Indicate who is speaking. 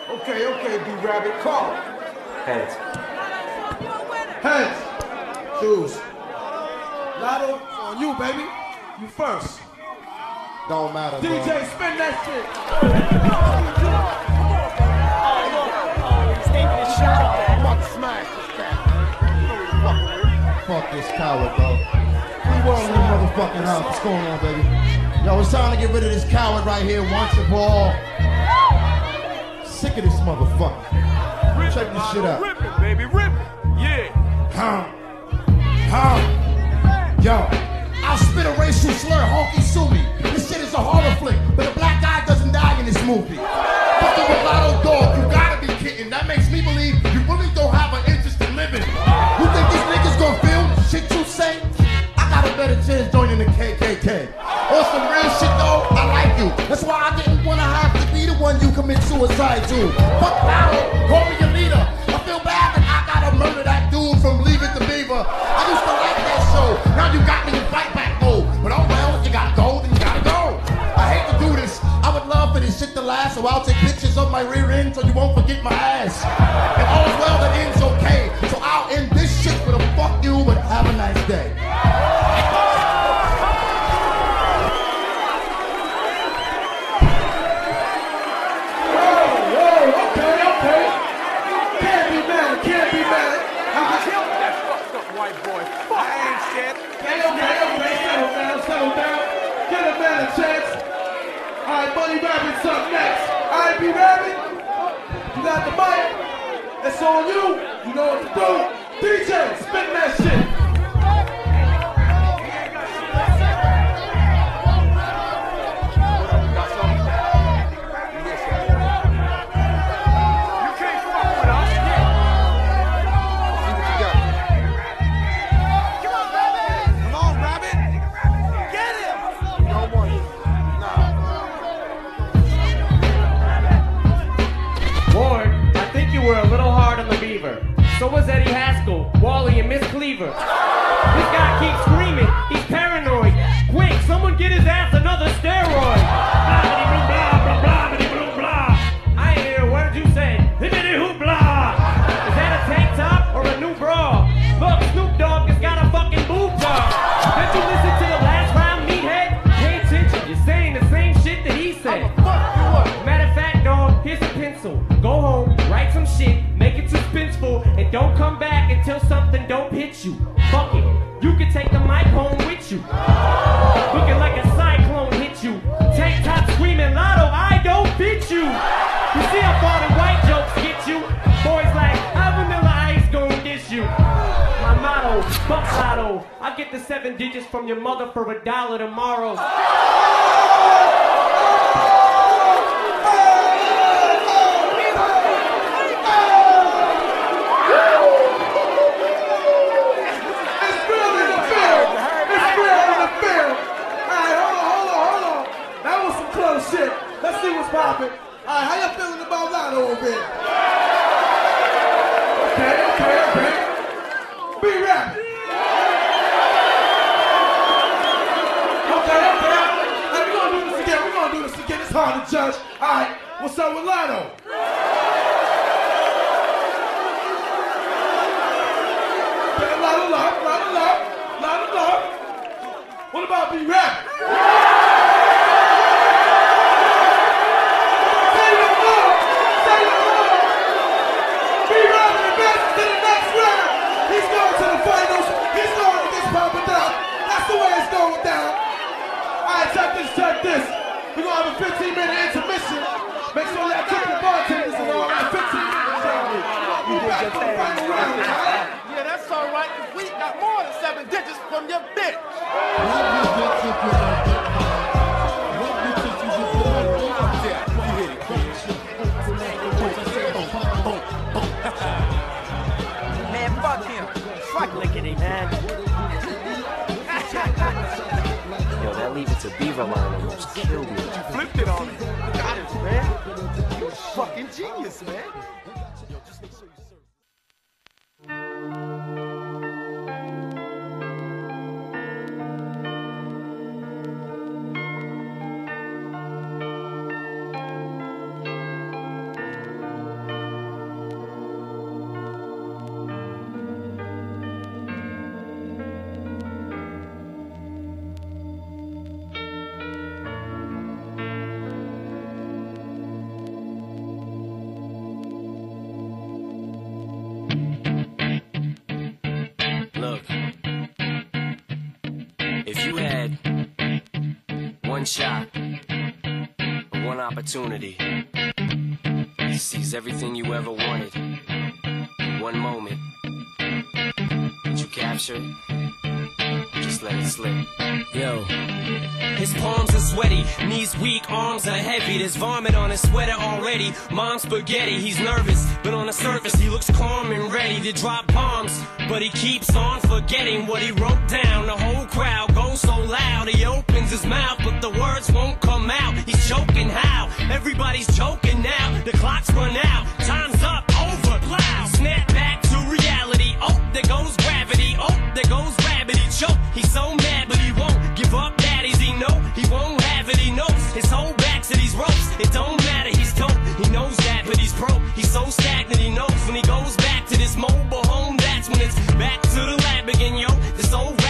Speaker 1: Okay, B-Rabbit, call.
Speaker 2: Heads.
Speaker 1: Heads. Choose. Lotto, it's on you, baby. You first.
Speaker 3: Don't matter,
Speaker 1: DJ,
Speaker 3: bro.
Speaker 1: spin that shit.
Speaker 3: Fuck this coward, bro. We were in the motherfucking house. What's going on, baby? Yo, it's time to get rid of this coward right here once and for all. Sick of this motherfucker. Check this shit out.
Speaker 4: Rip it, baby, rip it. Yeah.
Speaker 3: Yo, I'll spit a racial slur, honky sue me. This shit is a horror flick, but a black guy doesn't die in this movie. Fucking with Lotto Dog, you gotta be kidding. That makes me believe you really don't have an interest in living. You think these niggas gonna feel the shit you say? I got a better chance joining the KKK. On some real shit though, I like you. That's why I didn't wanna have to be the one you commit suicide to. Fuck Lotto, call me your leader. I feel bad that I gotta murder that dude from Leave It to Beaver. I used to like that show. Now you got me in fight back mode. But oh well, you gotta go, then you gotta go. I hate to do this. I would love for this shit to last, so I'll take pictures of my rear end so you won't forget my ass. And all's well that ends okay. So I'll end this shit with a fuck you, but have a nice day.
Speaker 1: Okay. Can't be mad.
Speaker 4: I killed that fucked up white boy. Fuck, I ain't shit.
Speaker 1: Okay, settle down. Get a man a chance. All right, Bunny Rabbit's up next. All right, B-Rabbit, you got the mic. It's on you. You know what to do. DJ, spin that shit.
Speaker 5: Were a little hard on the beaver. So was Eddie Haskell, Wally, and Miss Cleaver. This guy keeps screaming, he's paranoid. Quick, someone get his ass another steroid. Blah, blah, blah, blah, blah. I hear, what did you say? Hibbity hoop blah. Is that a tank top or a new bra? Look, Snoop Dogg has got a fucking boob job. Did you listen to the last round, meathead? Pay attention, you're saying the same shit that he said. Matter of fact, dog, here's a pencil. Go home, write some shit, make it suspenseful, and don't come back until something dope hits you. Fuck it, you can take the mic home with you. Looking like a cyclone hit you. Tank top screaming, Lotto, I don't fit you. You see how far the white jokes get you? Boys like, how Vanilla Ice gon' dish you? My motto, fuck Lotto. I get the 7 digits from your mother for $1 tomorrow.
Speaker 1: Shit. Let's see what's poppin'. Alright, how y'all feeling about Lotto over here? Okay. B-Rabbit. Okay. Hey, we're gonna do this again. It's hard to judge. Alright, what's up with Lotto? Okay, lot of love. What about B-Rabbit? Check this. We're gonna have a 15-minute intermission. Make sure y'all tip the bartenders and all that. 15 minutes only. We'll be back for the final round, alright?
Speaker 4: Yeah, that's all right, because we got more than 7 digits from your bitch.
Speaker 6: Man, fuck him. Fuck lickety, man.
Speaker 2: Yo, that Leave It to Beaver line almost killed me.
Speaker 4: You flipped it on me. Got it, man. You fucking genius, man. Yo, just make sure you serve.
Speaker 2: one shot, one opportunity. He sees everything you ever wanted in one moment. Did you capture it? Just let it slip.
Speaker 7: Yo. His palms are sweaty, knees weak, arms are heavy. There's vomit on his sweater already. Mom's spaghetti, he's nervous, but on the surface he looks calm and ready to drop bombs. But he keeps on forgetting what he wrote down. The whole crowd goes so loud, he opens his mouth, but the words won't come out. He's choking how? Everybody's choking now. The clock's run out, time's up, over, loud. Snap back to reality. Oh, there goes gravity. Oh, there goes gravity. Choke. He's so mad, but he won't give up. Daddies, he know he won't have it. He knows his whole back to these ropes. It don't matter, he's dope. He knows that, but he's broke. He's so stagnant. He knows when he goes back to this mobile home, that's when it's back to the lab again, yo. This old